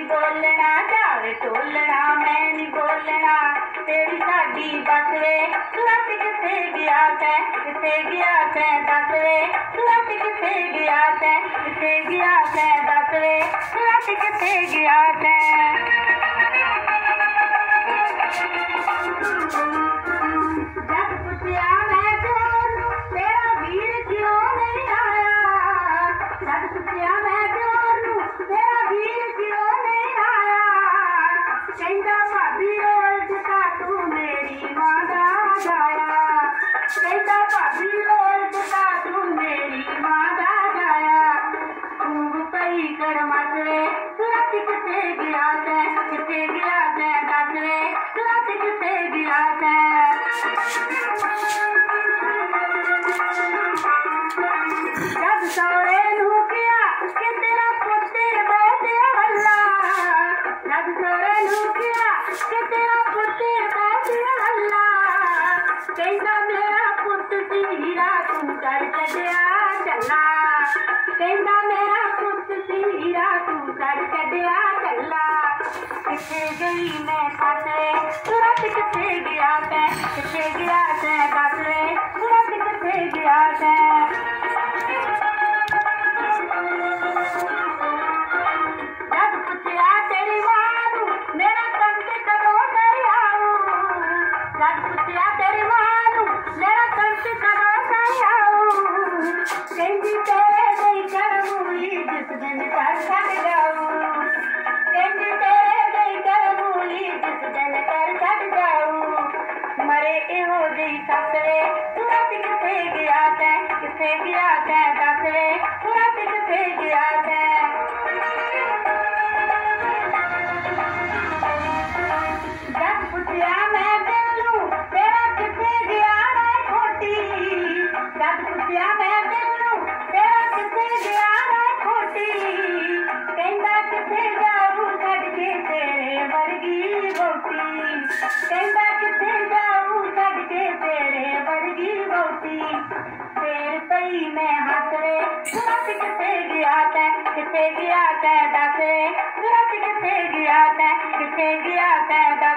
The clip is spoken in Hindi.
बोलना चाल टोलना मैं नहीं बोलना तेरी साडी बस वे लट किथे गया कै दस वे लट किथे गया कै दस वे लट किथे गया कै जब पुछया मैं प्यार तेरा वीर क्यों नहीं आया जब पुछया मैं प्यार तेरा वीर क्यों नहीं आया कहंदा भाभी रोल जिता तू मेरी मां दा जाया कहंदा भाभी रोल जिता तू मेरी मां दा जाया खूब पई कर मसवे लट किथे गया कै दस वे लट किथे गया कै जब सौरे नू किया कि तेरा पुत्ते बैठे हल्ला जब सौरे नू किया कि तेरा पुत्ते बैठे हल्ला कहंदा मेरा पुत्त सी हीरा तू कर छड्या चला कहंदा मेरा पुत्त सी हीरा तू कर छड्या चला किथे गई मैं साथे तुरंत किथे गया कै दस वे तुरंत किथे गया कै जब पुछया तेरी मां नू मेरा कंठ कदों कर आऊं जब पुछया तेरी मां नू मेरा कंठ कदों कर आऊं कहंदी तेरे गई कर मूली जिस दिन कर छड़ जाऊं कहंदी तेरे गई कर मूली जिस दिन कर छड़ जाऊं मरे इहो जी सस वे तुरंत किथे गया कै दस वे तुरंत किथे गया कै जब पुछया मैं दिल नू तेरा किथे गया रे खोटी जब पुछया मैं दिल नू तेरा किथे गया रे खोटी कहंदा किथे जाऊं छड्ड के तेरे वर्गी बोटी कहंदा किथे जाऊं छड्ड के तेरे वर्गी बोटी फेर पई मैं हंस वे तुरंत किथे गया कै दस वे तुरंत किथे गया कै दस